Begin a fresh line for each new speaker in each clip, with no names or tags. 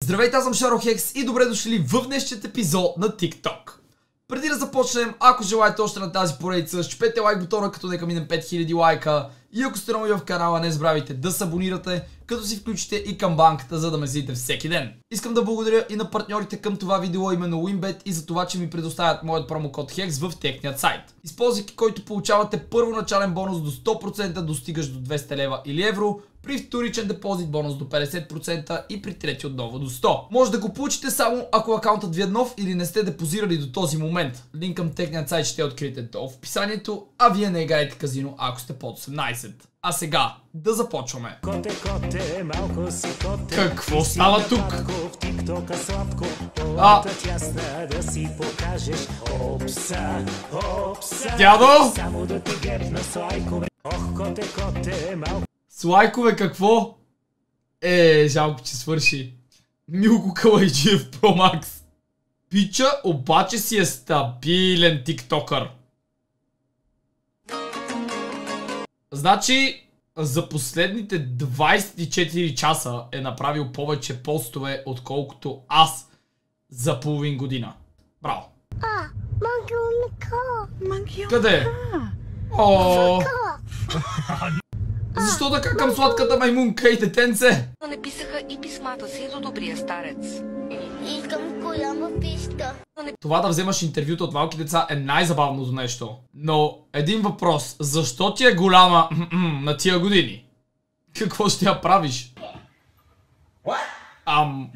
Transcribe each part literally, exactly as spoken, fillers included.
Здравейте, аз съм Шаро-Хекс и добре дошли в днешният епизод на TikTok. Преди да започнем, ако желаете още на тази поредица, щупете лайк бутона, като нека минем пет хиляди лайка. И ако сте нови в канала, не забравяйте да се абонирате, като си включите и камбанката, за да ме видите всеки ден. Искам да благодаря и на партньорите към това видео, именно WinBet, и за това, че ми предоставят моят промокод HEX в техният сайт. Използвайки който получавате първоначален бонус до сто процента, достигаш до двеста лева или евро, при вторичен депозит бонус до петдесет процента и при трети отново до сто. Може да го получите само ако акаунтът ви е нов или не сте депозирали до този момент. Линк към техният сайт ще откриете долу в описанието, а вие не играете казино, ако сте под осемнайсет. А сега да започваме. Какво става тук? А... Дядо? С лайкове какво? Е, жалко, че свърши. Милко Калайджиев Pro Max. Пича обаче си е стабилен тиктокър. Значи, за последните двайсет и четири часа е направил повече постове, отколкото аз за половин година. Браво.
А,
къде? О. Защо така към сладката маймунка и детенце?
Не писаха и писмата си до добрия старец.
Искам голяма писта.
Това да вземаш интервюта от малки деца е най-забавното нещо. Но един въпрос. Защо ти е голяма на тия години? Какво ще я правиш? Ам...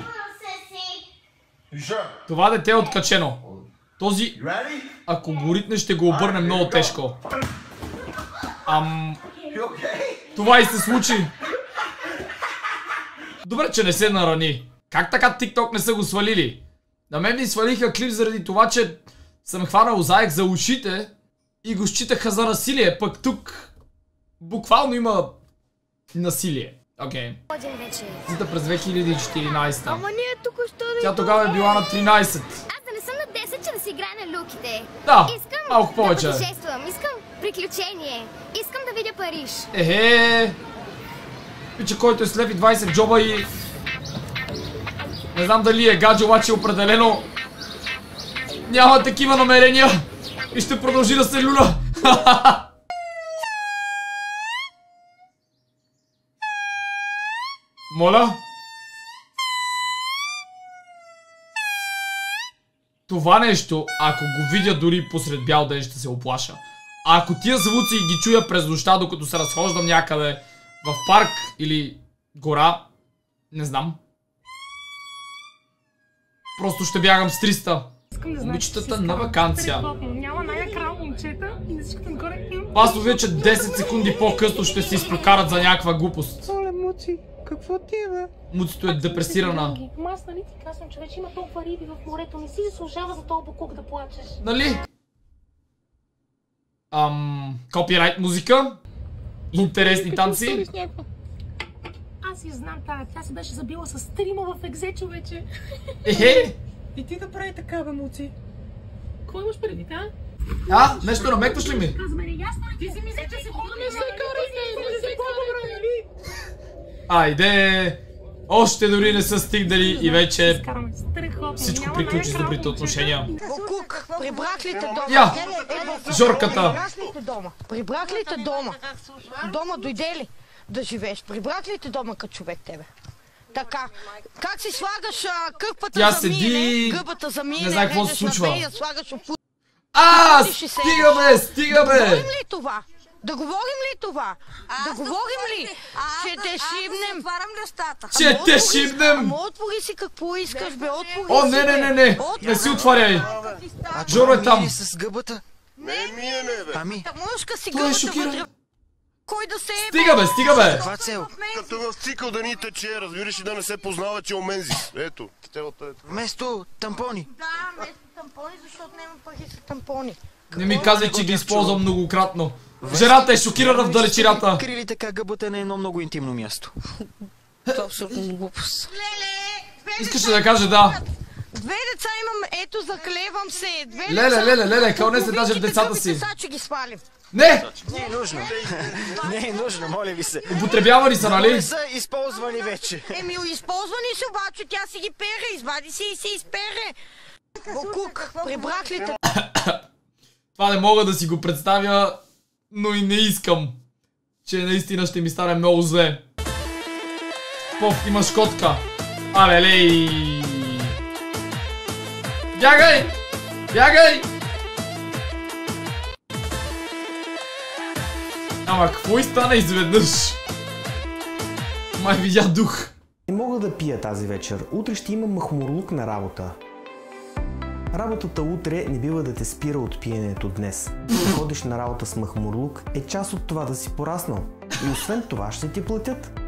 Това дете е откачено. Този... Ако го ритне, ще го обърне много тежко. Ам... Това и се случи. Добре, че не се нарани. Как така TikTok не са го свалили? На мен ми свалиха клип заради това, че съм хванал заек за ушите и го считаха за насилие. Пък тук буквално има насилие. Окей. Зита през две хиляди и четиринайсета.
Ама ние тук що да...
Тя тогава е била на тринайсет.
Аз да не съм на десет, че да си играе на люките.
Да,
искам
малко повече.
Да пътешествам, искам приключение. Искам да видя Париж.
Ехе. Пича, който е с лев и двайсет джоба и... Не знам дали е гадже, обаче определено няма такива намерения и ще продължи да се люля. Моля? Това нещо, ако го видя дори посред бял ден, ще се оплаша. А ако тия звуци ги чуя през нощта, докато се разхождам някъде в парк или гора, не знам. Просто ще бягам с триста. Момичетата на ваканция.
Няма най-накрая момчета и на всичкото нагоре им.
Пасо вече десет секунди по-късно ще се изпрокарат за някаква глупост.
Оле, Муци, какво ти е, бе?
Муцито е депресирана.
Ама аз нали ти казвам, че вече има толкова риби в морето, не си заслужава за този буклук да плачеш.
Нали? Ам... Копирайт музика? Интересни танци?
Аз си знам тая, тя се беше забила с трима в екзе, човече.
Ехе!
И ти да прави така, бе, Муци. Какво имаш преди, да?
А? Нещо намекваш ли ми?
Казваме, ясно ли? Ти си мисля, че си ходим, не се карайте, не се по-добре, нали?
Айде! Още дори не са стигнали и вече всичко приключи с добрите отношения.
Кук, прибрах ли те дома?
Я! Жорката!
Прибрах ли те дома? Дома дойде ли да живееш? Прибрах ли те дома като човек тебе? Така, как си слагаш а, къпата
Тя
за
седи...
мине, гъбата за мине,
не знае какво се
режеш на
случва.
бея, слагаш опу...
А,
Ти ще
стига бе, стига
Да говорим
бе!
ли това? Да говорим ли това? Да говорим ли? Че те шибнем.
Отварям нещата.
Че те шибнем!
Ама отвори си какво искаш, бе, отвори
О,
си,
не, не,
бе.
не, не! Не си отваряй! Жоро е там!
С гъбата?
Не, ние не, бе.
Ами,
Мъжка си
Той е
гъбата
шокиран.
вътре. Кой да се е?
Стига бе, стига бе!
каква цел?
Като в цикъл да ни тече, разбираш, и да не се познава, че е омензис. Ето, телата ето.
Вместо тампони.
Да, вместо тампони, защото няма пари за тампони.
Не ми казай, че ги използвам многократно. Жената е шокирана в далечината.
Крили така гъбата на едно много интимно място.
Това абсолютно глупост. Леле!
Искаше да каже да.
Две деца имам, Ето, заклевам се. Две
Леле, леле, леле, кълне се даже в децата си.
Сега ще ги свалим.
Не!
Не е нужно. Не е нужно, моля ви се.
Употребявани са, нали?
Не са използвани вече.
Еми, използвани са, обаче тя си ги пере. Извади се и се изпере. Бокук, прибрах ли те?
Това не мога да си го представя, но и не искам. Че наистина ще ми стане много зле. Пов, имаш котка. Абе, лей! Бягай! Бягай! Ама какво и стана изведнъж? Май видя дух.
Не мога да пия тази вечер. Утре ще имам махмурлук на работа. Работата утре не бива да те спира от пиенето днес. Да ходиш на работа с махмурлук е част от това да си пораснал. И освен това ще ти платят.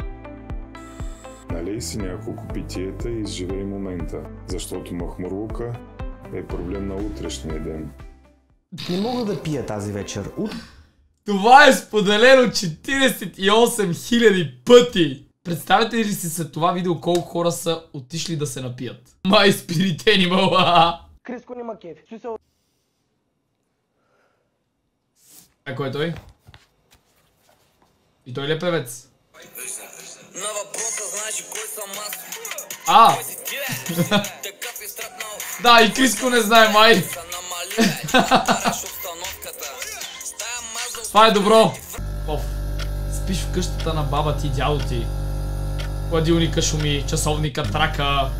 Налей си няколко питиета и изживей момента, защото махмурлука е проблем на утрешния ден.
Не мога да пия тази вечер. Ут...
Това е споделено четиридесет и осем хиляди пъти. Представете ли си след това видео колко хора са отишли да се напият? My Spirit Animal.
Криско нема кефи.
А кой е той? И той ли е певец?
На въпроса знаеш кой съм аз.
А! Да, и Криско не знае, май. Това е добро. Оф. Спиш в къщата на баба ти, дядо ти. Хладилника шуми, часовника трака.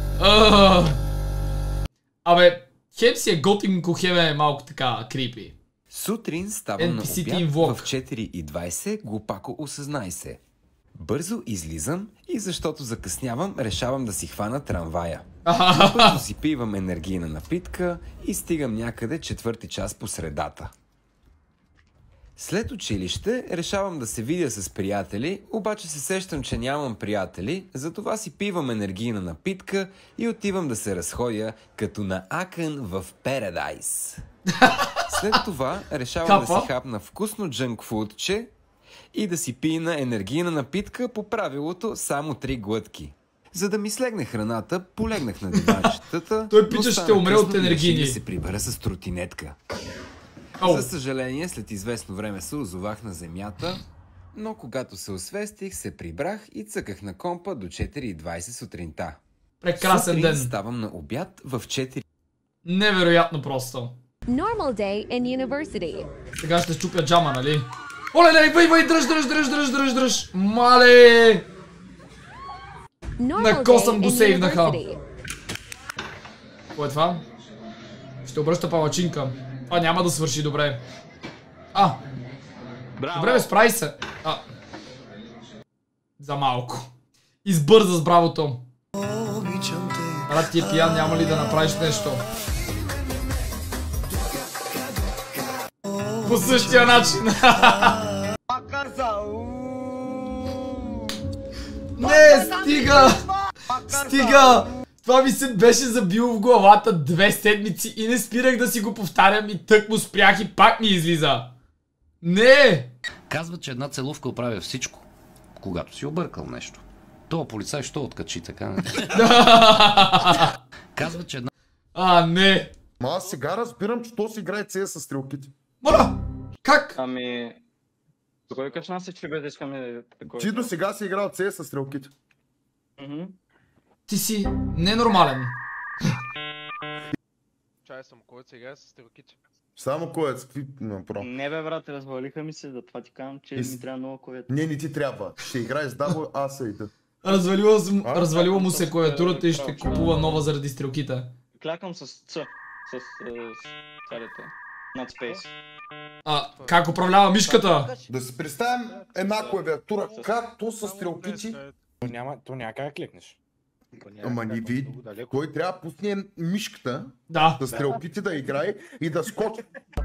Абе, хем си е готинко, хем е малко така крипи.
Сутрин ставам на обяд в четири и двайсет, глупако осъзнай се. Бързо излизам и защото закъснявам, решавам да си хвана трамвая. Бързо си пивам енергийна напитка и стигам някъде четвърти час по средата. След училище решавам да се видя с приятели, обаче се сещам, че нямам приятели, затова си пивам енергийна напитка и отивам да се разходя като на Акън в Paradise. След това решавам да си хапна вкусно джънкфудче и да си пина енергийна напитка по правилото само три глътки. За да ми слегне храната, полегнах на диванчетата.
Той пича ще умре от енергийни.
Да се прибера с тротинетка. За съжаление, след известно време се озовах на земята, но когато се освестих, се прибрах и цъках на компа до четири и двайсет сутринта.
Прекрасен
Сутрин
ден.
ставам на обяд в четири.
Невероятно просто.
Normal day in university.
Сега ще чупя джама, нали? Оле, лей, въй, въй, дръж, дръж, дръж, дръж, дръж, дръж. Мале! На косъм го сейвнаха. Какво е това? Ще обръща палачинка. Това няма да свърши добре. А! Браво. Добре, бе, справи се. А. За малко. Избърза с бравото. Брат, ти е пиян, няма ли да направиш нещо? По същия начин. Не, стига! Стига! Това ми се беше забило в главата две седмици и не спирах да си го повтарям и тък му спрях и пак ми излиза. Не!
Казват, че една целувка оправя всичко, когато си объркал нещо. Това полицай що откачи така? Казват, че една...
А, не!
Ма аз сега разбирам, че то си играе цея с стрелките.
Моля! Как?
Ами... Кой качна се, че без искаме...
Ти до сега си играл цея с стрелките.
Мхм.
Ти си ненормален.
Чай съм коец сега с стрелките.
Само коец, какви направо?
Не бе брат, развалиха ми се, затова ти казвам, че ми трябва нова клавиатура.
Не, не ти трябва. Ще играеш с дабл аса и да.
Развалила му се клавиатурата и ще купува нова заради стрелките.
Клякам с Ц. С царите. Над спейс.
А, как управлява мишката?
Да си представим една клавиатура, както с стрелките.
То няма как да кликнеш.
Ама ни вид, той трябва да пусне мишката,
да,
да стрелките да играе и да скочи.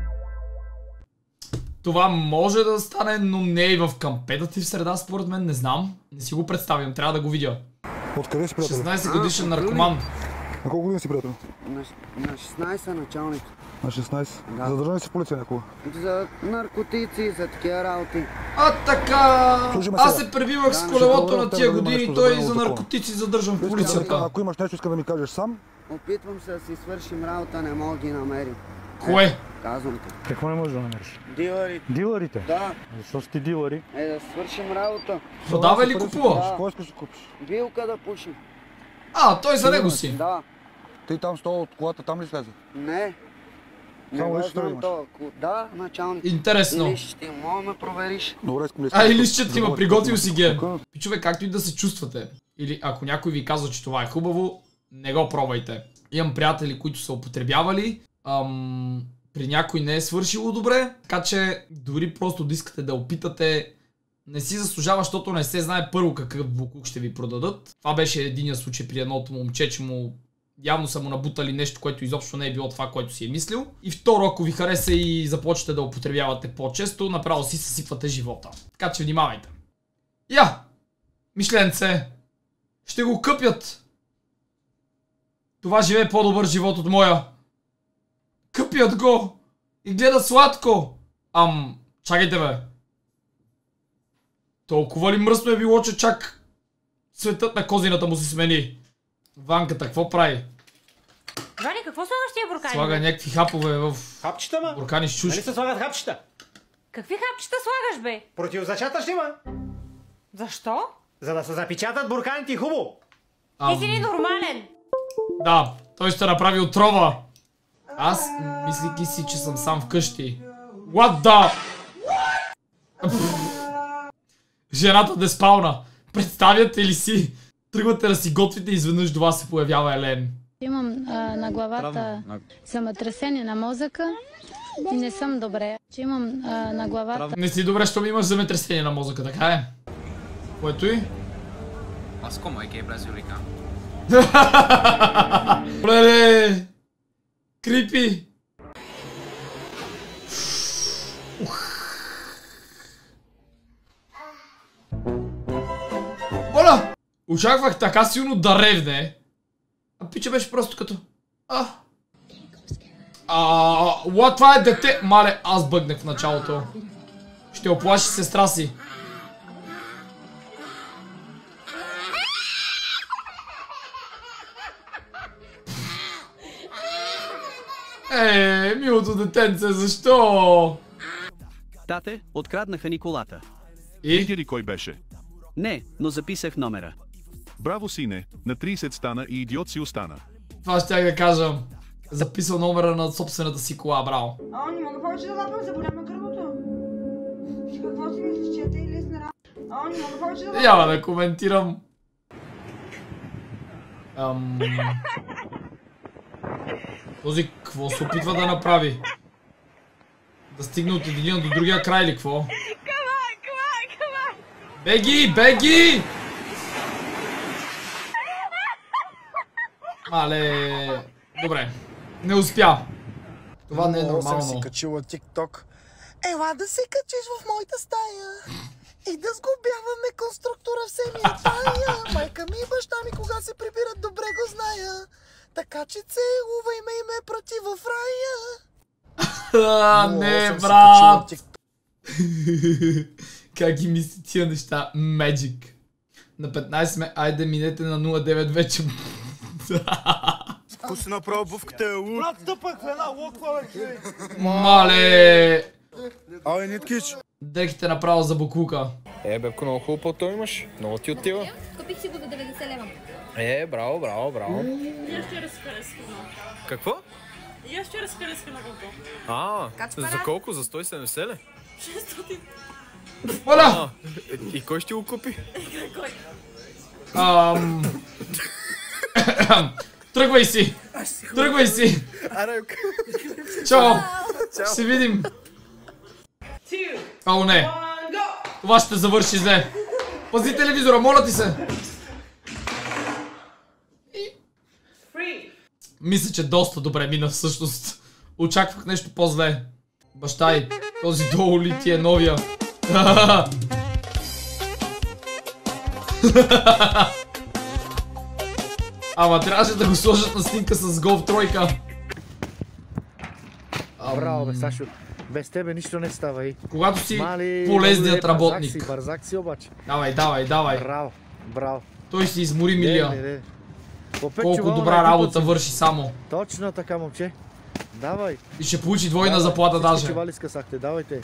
Това може да стане, но не и в компетитив среда, според мен, не знам. Не си го представям, трябва да го видя.
Откъде си, приятел?
шестнайсет годишен наркоман.
На колко години си, приятел?
На шестнайсет началник.
На шестнайсет? Да. Задържан ли си в полиция някога?
За наркотици, за такива работи.
А така! Аз се пребивах с колелото на тия години, той и за наркотици задържан в полицията.
Ако имаш нещо, иска да ми кажеш сам,
Опитвам се да си свършим работа, не мога ги намерим.
Кое?
Казвам те.
Какво не можеш да намериш?
Дилъри.
Дилърите?
Да.
Защо си ти дилъри?
Е, да свършим работа.
Продава или купува?
Да.
Какво искаш да купиш?
Билка да пушим.
А, той за него си.
Да.
Ти там стола от колата, там ли слезе?
Не. Не
Само
го
личето ли
знам
имаш?
това. Да, началник.
Интересно.
Или ще мога да ме провериш.
Добре, искам да
А,
искам.
или ще има, приготвил си ге. Пичове, както и да се чувствате. Или ако някой ви казва, че това е хубаво, не го пробвайте. Имам приятели, които са употребявали. Ам, при някой не е свършило добре. Така че дори просто да искате да опитате, не си заслужава, защото не се знае първо какъв буклук ще ви продадат. Това беше единия случай при едното момче, че му явно са му набутали нещо, което изобщо не е било това, което си е мислил. И второ, ако ви хареса и започнете да употребявате по-често, направо си съсипвате живота. Така че внимавайте. Я! Мишленце! Ще го къпят! Това живее по-добър живот от моя. Къпят го! И гледат сладко! Ам, чакайте бе. Толкова ли мръсно е било, че чак цветът на козината му се смени? Ванката, какво прави?
Ваня, какво слагаш тия буркани?
Слага някакви хапове в
Хапчета, ма?
буркани с чушки.
Нали се слагат хапчета?
Какви хапчета слагаш, бе?
Противозачатъчни, ма?
Защо?
За да се запечатат бурканите хубаво.
Ти си ненормален.
Да, той ще направи отрова. Аз, мислики си, че съм сам вкъщи. What the... Жената да спална. Представяте ли си? Тръгвате да си готвите и изведнъж до вас се появява Елен.
Имам а, на главата земетресение на мозъка и не съм добре. Че имам а, на главата...
Не си добре, щом имаш земетресение на мозъка, така е? Което и?
Аз como hay que Brazulica.
Оле! Крипи! Оля! Очаквах така силно да ревне. А пича беше просто като... А... А... What? Това е дете... Мале, аз бъгнах в началото. Ще оплаши сестра си. Е, милото детенце, защо?
Тате, откраднаха ни колата.
И?
Видя ли кой беше?
Не, но записах номера.
Браво, сине, на трийсет стана и идиот си остана.
Това ще да кажа. Записал номера на собствената си кола, браво.
А, не мога повече да лапам, заболя ме гърбото. Какво си мислиш, че е тъй лесна работа? А, не мога повече да лапам.
Няма да коментирам. Ам... Този какво се опитва да направи? Да стигне от единия до другия край или какво? Беги! Беги! Мале... Добре. Не успя. Това не е нормално.
Съм си качила TikTok. Ела да се качиш в моята стая и да сглобяваме конструктора в семията. Майка ми и баща ми кога се прибират добре го зная. Така че целувай ме и ме прати в рая.
А, не, брат! Как ги мисли тия неща? Magic. На петнайсет сме, айде минете на нула девет вече.
Ако си направил бувката е луд.
Брат, стъпах в една локва, бе.
Мале!
Ай, ниткич.
Дрехите направо за буклука.
Е, бебко, много хубаво по-то имаш. Много ти отива.
Купих си го за деветдесет лева.
Е, браво, браво, браво.
И аз ще разхаресвам.
Какво?
И аз ще разхаресвам на колко.
А, за колко? За сто и седемдесет ли?
шестстотин.
Оля!
И кой ще го купи?
Кой?
Ам... Тръгвай си! Тръгвай си! Чао! Ще видим! Ало не! Това ще завърши зле! Пази телевизора, моля ти се! Мисля, че доста добре мина всъщност. Очаквах нещо по-зле. Баща й, този долу ли ти е новия? Ама трябваше да го сложат на снимка с гол в тройка.
Браво, бе, Сашо. Без тебе нищо не става и.
Когато си
Мали,
полезният
бързак
работник.
си, бързак си обаче.
Давай, давай, давай.
Браво, браво.
Той си измори милия.
Не, не, не.
колко добра работа върши само.
Точно така, момче. Давай.
И ще получи двойна заплата даже.
Чували скъсахте, давайте.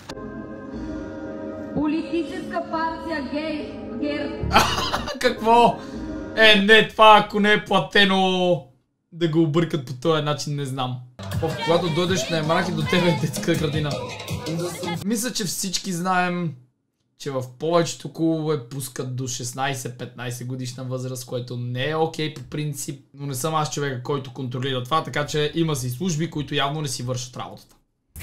Политическа партия гей, гер.
Какво? Е, не, това ако не е платено да го объркат по този начин, не знам. О, когато дойдеш на Емрахи, до тебе е детска градина. Мисля, че всички знаем, че в повечето клубове пускат до шестнайсет-петнайсет годишна възраст, което не е окей по принцип, но не съм аз човека, който контролира това, така че има си служби, които явно не си вършат работата.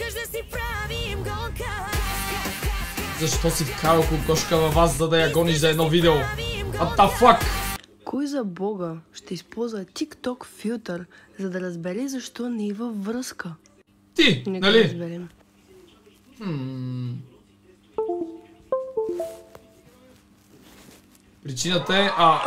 Защо си вкарал кокошка във вас, за да я гониш за едно видео? What the fuck?
Кой за бога ще използва TikTok филтър, за да разбере защо не е във връзка?
Ти,
не
нали?
Разберем.
Hmm. Причината е... А...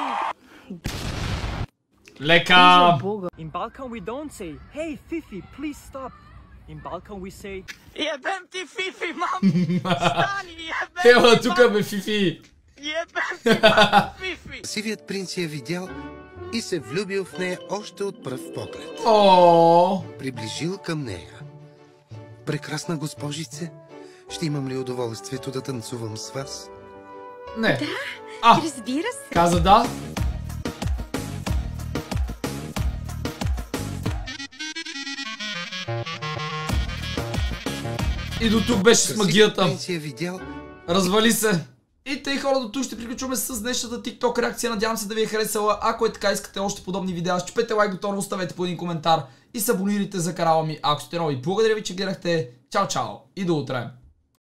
Лека!
In Balkan we don't say, hey Fifi, please stop. In Balkan we say,
Ебем ти, Фифи, мам! Стани, ебем ти,
Ева, тука бе, Фифи!
Ебем ти, мам, Фифи!
Сивият принц я видял и се влюбил в нея още от пръв поглед.
О!
Приближил към нея. Прекрасна госпожице, ще имам ли удоволствието да танцувам с вас?
Не.
Да,
а,
разбира се.
Каза да. И до тук беше с магията. Развали се. И тъй хора, до тук ще приключваме с днешната TikTok реакция. Надявам се да ви е харесала. Ако е така, искате още подобни видеа, щупете лайк бутона, оставете по един коментар и се абонирайте за канала ми, ако сте нови. Благодаря ви, че гледахте. Чао, чао и до утре.